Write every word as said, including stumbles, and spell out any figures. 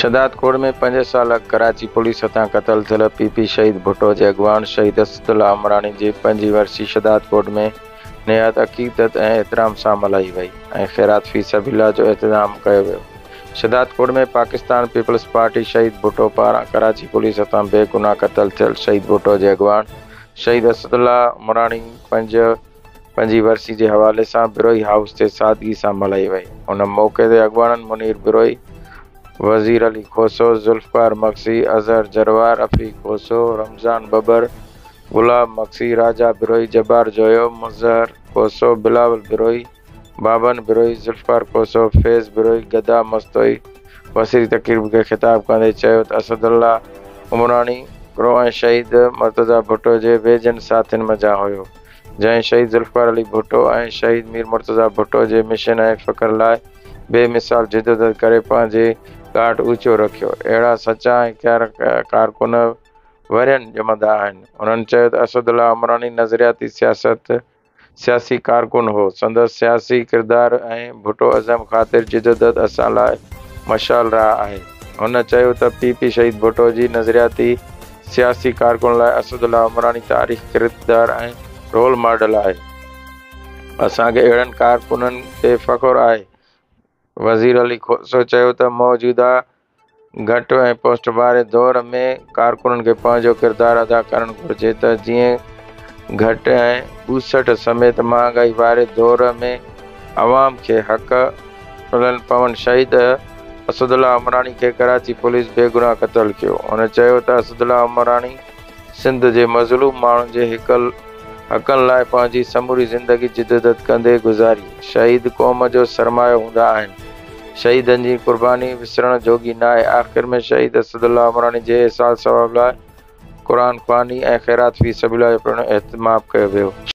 शदाद कोट में पंज साल कराची पुलिस हथां क़तल थियल पीपी शहीद भुट्टो जे अॻवान शहीद असदुल्ला अमरानी जी पंजी वरसी शदाद कोट में निहायत अक़ीदत ऐं एहतराम सां मल्हाई वई ऐं ख़ैरात फ़ी सबीलिल्लाह जो इंतज़ाम कयो वियो। शदाद कोट में पाकिस्तान पीपल्स पार्टी शहीद भुट्टो पारां कराची पुलिस हथां बेगुनाह क़तल थियल शहीद भुट्टो जे अॻवान शहीद असदुल्ला अमरानी पंज पंजी वरसी के हवाले से बिरोई हाउस से सादगी से मल्हाई वई। उन मौके ते अॻवाननि मुनीर बिरोई, वज़ीर अली खोसो, ज़ुल्फ़कार मक्सी, अज़हर जरवार, रफ़ी खोसो, रमज़ान बबर, गुलाब मक्सी, राजा बिरोई, जब्बार जोयो, मुज़हर खोसो, बिलावल बिरोई, बाबन बिरोई, ज़ुल्फ़कार खोसो, फैज़ बिरोई, गदा मस्तोई वसीर तक़रीब के खिताब कंदे चयो त असदुल्ला उमरानी ग्रो ऐं शहीद मुर्तज़ा भुट्टो जे वेझनि साथियुनि मंझां हुयो, जंहिं शहीद ज़ुल्फ़कार अली भुट्टो ऐं शहीद मीर मुर्तज़ा भुट्टो जे मिशन ऐं फ़ख्र लाइ बेमिसाल जिदोजहद करे पंहिंजे घाट ऊचो रखियो। अहिड़ा सचा ऐं कारकुन वरियनि ॼमंदा आहिनि। उन्हनि चयो त असदुल्ला अमरानी नज़रियाती सियासत सियासी कारकुन हो। संदसि सियासी किरदार ऐं भुट्टो अज़म ख़ातिर जिदोजहद असां लाइ मशाल रहा आहे। हुन चयो त पीपी शहीद भुट्टो जी नज़रियाती सियासी कारकुन लाइ असदुल्ला अमरानी तारीख़ किरदार ऐं रोल मॉडल आहे। असांखे अहिड़नि कारकुननि ते फ़ख्रु आहे। वज़ीर अली खोसो चयो त मौजूदा घटि ऐं पोस्ट वारे दौर में कारकुननि खे पंहिंजो किरदारु अदा करणु घुरिजे त जीअं घटि ऐं ॿूसठ समेत महांगाई वारे दौर में अवाम खे हक़ मिलनि पवनि। शहीद असदुल्ला अमरानी खे कराची पुलिस बेगुनाह क़तल कयो। उन चयो त असदुल्ला अमरानी सिंध जे मज़लूम माण्हुनि जे हिकल हक़नि लाइ पंहिंजी समूरी ज़िंदगी जिदोजहद कंदे गुज़ारी। शहीद क़ौम जो सरमायो हूंदा आहिनि। शहीदनि जी क़ुर्बानी विसरण जोगी न आहे। आख़िर में शहीद असदुल्ला अमरानी जे एहसास सवाब लाइ क़ुरान ख़्वानी ऐं ख़ैरात फ़ी सबीलिल्लाह जो पिणु एहतमाम कयो वियो।